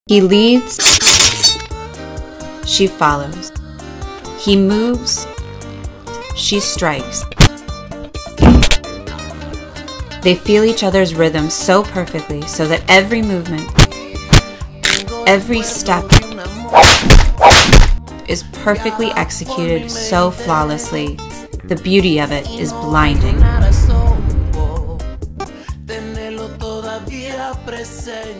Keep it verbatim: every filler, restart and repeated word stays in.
He leads, she follows. He moves, she strikes. They feel each other's rhythm so perfectly so that every movement, every step is perfectly executed so flawlessly. The beauty of it is blinding.